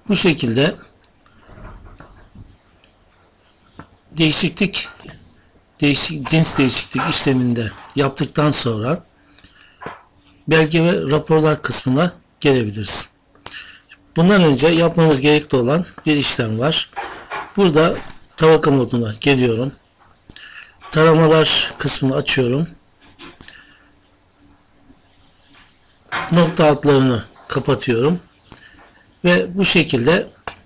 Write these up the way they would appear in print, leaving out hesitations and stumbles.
Bu şekilde cins değişiklik işleminde yaptıktan sonra belge ve raporlar kısmına gelebiliriz. Bundan önce yapmamız gerekli olan bir işlem var. Burada tabaka moduna geliyorum. Taramalar kısmını açıyorum. Nokta altlarını kapatıyorum. Ve bu şekilde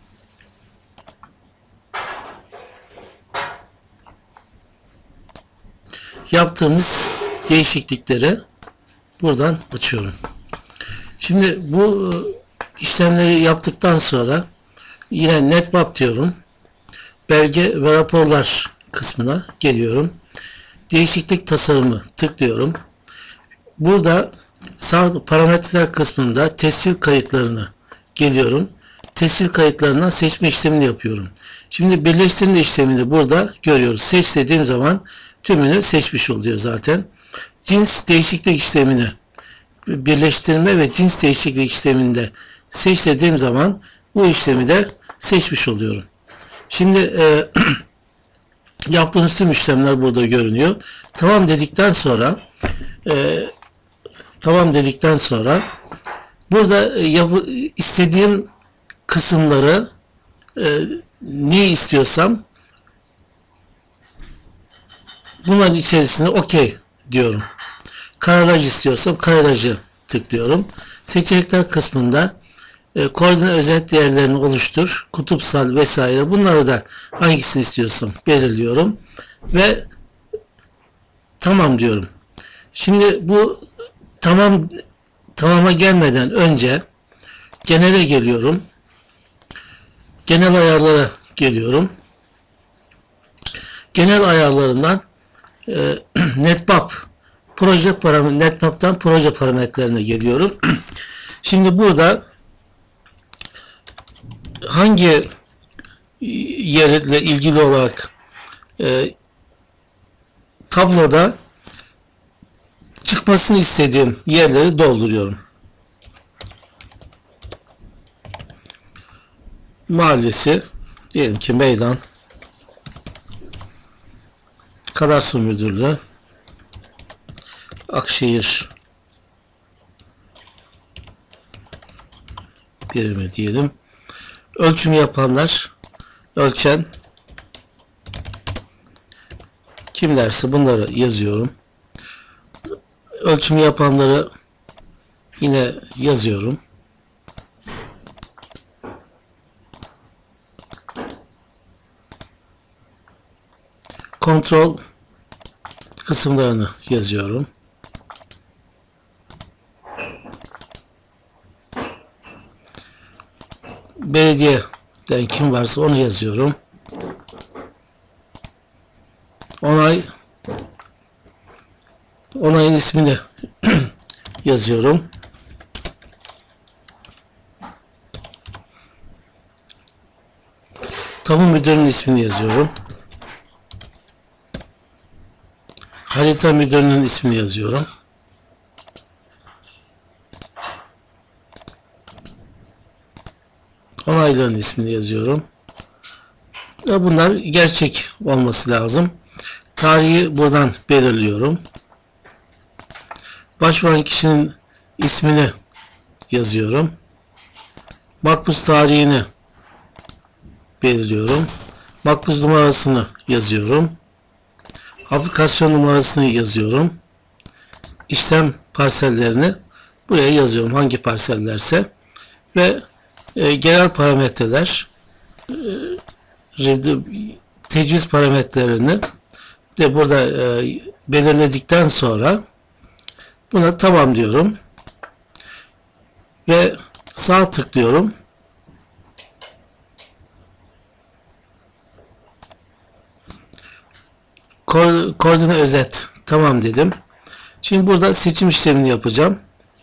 yaptığımız değişiklikleri buradan açıyorum. Şimdi bu işlemleri yaptıktan sonra yine netmap diyorum. Belge ve raporlar kısmına geliyorum. Değişiklik tasarımı tıklıyorum. Burada sağ parametreler kısmında tescil kayıtlarına geliyorum. Tescil kayıtlarından seçme işlemini yapıyorum. Şimdi birleştirme işlemini burada görüyoruz. Seç dediğim zaman tümünü seçmiş oluyor zaten. Cins değişiklik işlemini birleştirme ve cins değişiklik işleminde seç dediğim zaman bu işlemi de seçmiş oluyorum. Şimdi yaptığımız tüm işlemler burada görünüyor. Tamam dedikten sonra burada istediğim kısımları ne istiyorsam bunların içerisine OK diyorum. Karalaj istiyorsam karalajı tıklıyorum. Seçenekler kısmında koordine özel değerlerini oluştur, kutupsal vesaire, bunları da hangisini istiyorsam belirliyorum ve tamam diyorum. Şimdi bu tamama gelmeden önce genele geliyorum. Genel ayarlara geliyorum. Genel ayarlarından netmap'tan proje parametrelerine geliyorum. Şimdi burada hangi yerle ilgili olarak tabloda çıkmasını istediğim yerleri dolduruyorum. Mahallesi diyelim ki Meydan, Kadastro Müdürlüğü, Akşehir birimi diyelim. Ölçüm yapanlar, ölçen kimlerse bunları yazıyorum. Ölçüm yapanları yine yazıyorum. Kontrol kısımlarını yazıyorum. Belediyeden kim varsa onu yazıyorum. Onayın ismini yazıyorum. Tapu müdürünün ismini yazıyorum. Harita müdürünün ismini yazıyorum. Onayların ismini yazıyorum. Bunlar gerçek olması lazım. Tarihi buradan belirliyorum. Başvuran kişinin ismini yazıyorum. Makbuz tarihini belirliyorum. Makbuz numarasını yazıyorum. Aplikasyon numarasını yazıyorum. İşlem parsellerini buraya yazıyorum. Hangi parsellerse ve genel parametreler, tecviz parametrelerini de burada belirledikten sonra buna tamam diyorum ve sağ tıklıyorum. Koordine özet tamam dedim. Şimdi burada seçim işlemini yapacağım.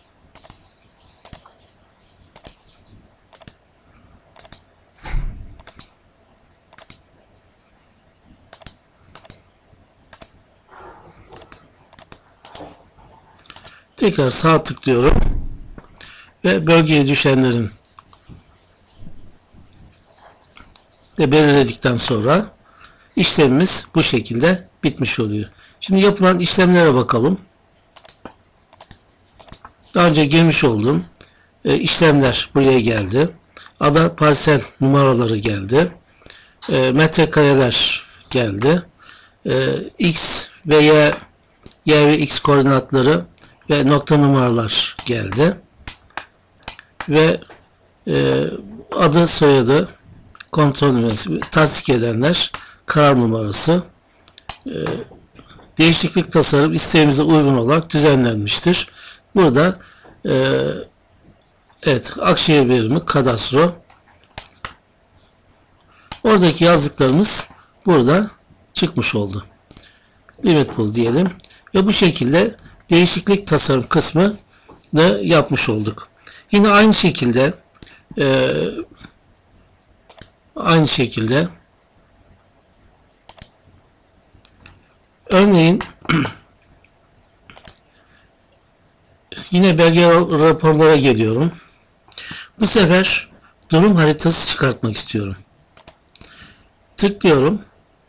Tekrar sağ tıklıyorum ve bölgeye düşenlerin ve belirledikten sonra işlemimiz bu şekilde bitmiş oluyor. Şimdi yapılan işlemlere bakalım. Daha önce girmiş olduğum işlemler buraya geldi. Ada parsel numaraları geldi. Metrekareler geldi. X ve Y ve X koordinatları ve nokta numaralar geldi. Ve adı, soyadı, kontrol numarası, tasdik edenler, karar numarası, değişiklik tasarım isteğimize uygun olarak düzenlenmiştir. Burada evet, Akşehir birimi, kadastro. Oradaki yazdıklarımız burada çıkmış oldu. Limit pool diyelim. Ve bu şekilde değişiklik tasarım kısmını yapmış olduk. Yine aynı şekilde örneğin yine belge raporlara geliyorum. Bu sefer durum haritası çıkartmak istiyorum. Tıklıyorum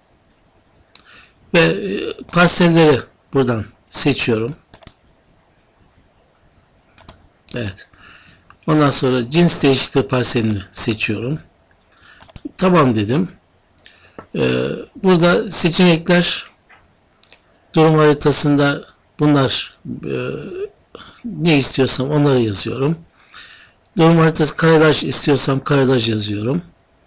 ve parselleri buradan seçiyorum. Evet. Ondan sonra cins değişikliği parselini seçiyorum. Tamam dedim. Burada seçenekler, durum haritasında bunlar ne istiyorsam onları yazıyorum. Durum haritası karedaj istiyorsam karedaj yazıyorum.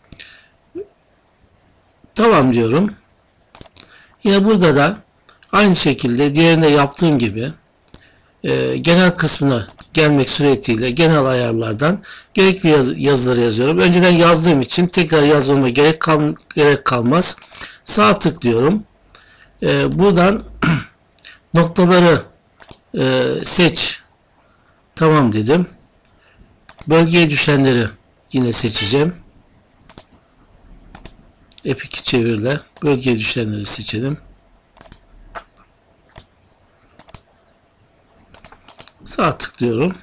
Tamam diyorum. Yine burada da aynı şekilde diğerinde yaptığım gibi genel kısmına gelmek suretiyle genel ayarlardan gerekli yazıları yazıyorum. Önceden yazdığım için tekrar yazmama gerek kalmaz. Sağ tıklıyorum. Buradan noktaları seç. Tamam dedim. Bölgeye düşenleri yine seçeceğim. F2 çevirle bölgeye düşenleri seçelim. Sağ tıklıyorum.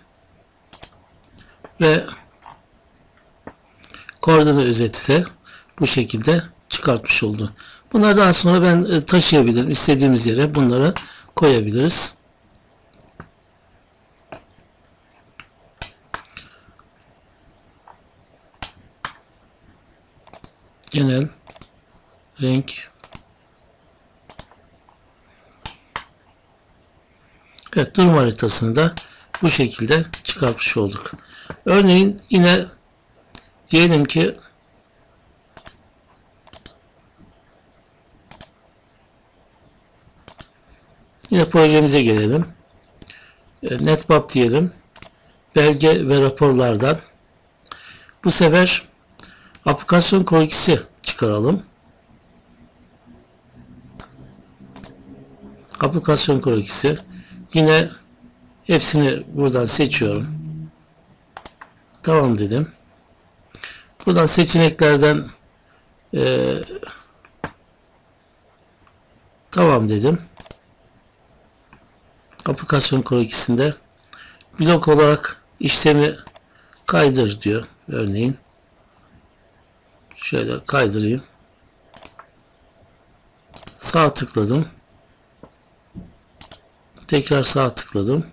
Ve koordinat özeti de bu şekilde çıkartmış oldu. Bunları daha sonra ben taşıyabilirim. İstediğimiz yere bunları koyabiliriz. Genel renk. Evet, durum haritasını da bu şekilde çıkartmış olduk. Örneğin yine diyelim ki yine projemize gelelim. Netmap diyelim. Belge ve raporlardan bu sefer aplikasyon krokisi çıkaralım. Aplikasyon krokisi. Yine hepsini buradan seçiyorum. Tamam dedim. Buradan seçeneklerden tamam dedim. Aplikasyon krokisinde blok olarak işlemi kaydır diyor. Örneğin şöyle kaydırayım. Sağ tıkladım. Tekrar sağ tıkladım.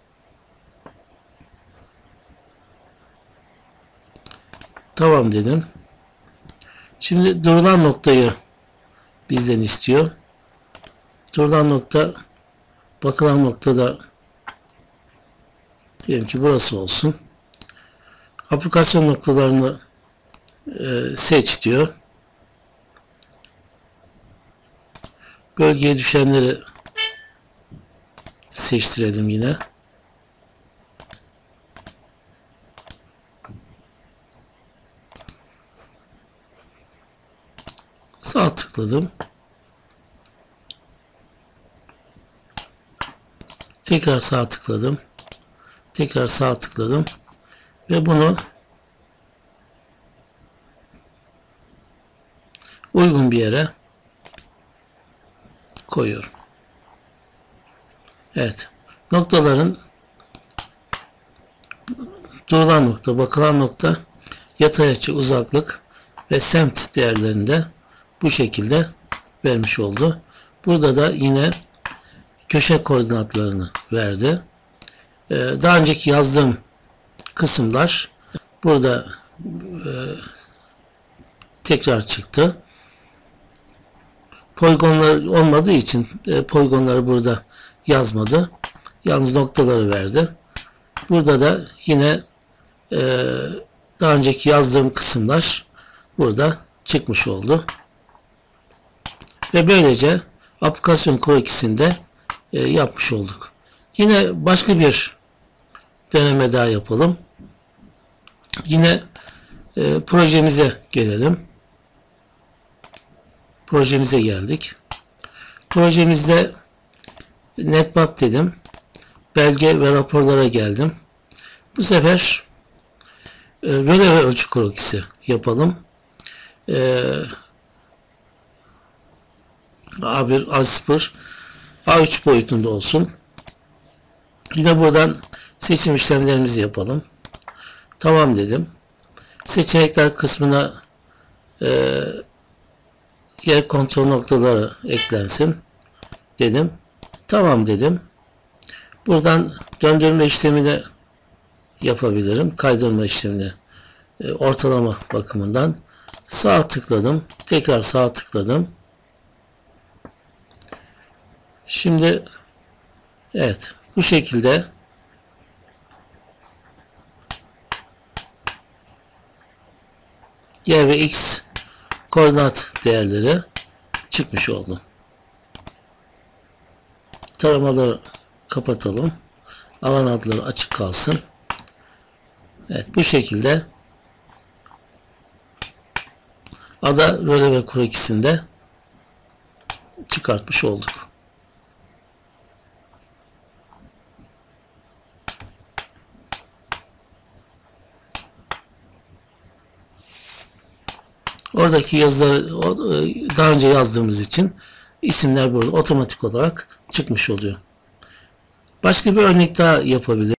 Tamam dedim. Şimdi durulan noktayı bizden istiyor. Durulan nokta, bakılan noktada diyelim ki burası olsun. Aplikasyon noktalarını seç diyor. Bölgeye düşenleri seçtirelim yine. Sağ tıkladım. Tekrar sağ tıkladım. Tekrar sağ tıkladım. Ve bunu uygun bir yere koyuyorum. Evet. Noktaların durulan nokta, bakılan nokta, yatay açı, uzaklık ve semt değerlerini de bu şekilde vermiş oldu. Burada da yine köşe koordinatlarını verdi. Daha önceki yazdığım kısımlar burada tekrar çıktı. Poligonlar olmadığı için poligonları burada yazmadı. Yalnız noktaları verdi. Burada da yine daha önceki yazdığım kısımlar burada çıkmış oldu. Ve böylece aplikasyon Core 2'sinde yapmış olduk. Yine başka bir deneme daha yapalım. Yine projemize gelelim. Projemize geldik. Projemizde netmap dedim. Belge ve raporlara geldim. Bu sefer röle ve ölçü krokisi yapalım. A1, A0, A3 boyutunda olsun. Yine buradan seçim işlemlerimizi yapalım. Tamam dedim. Seçenekler kısmına yer kontrol noktaları eklensin dedim. Tamam dedim. Buradan döndürme işlemini yapabilirim. Kaydırma işlemini ortalama bakımından sağ tıkladım. Tekrar sağ tıkladım. Şimdi evet, bu şekilde Y ve X koordinat değerleri çıkmış oldu. Taramaları kapatalım. Alan adları açık kalsın. Evet, bu şekilde Ada, röle ve Core 2'sinde çıkartmış olduk. Oradaki yazıları daha önce yazdığımız için isimler burada otomatik olarak çıkmış oluyor. Başka bir örnek daha yapabiliriz.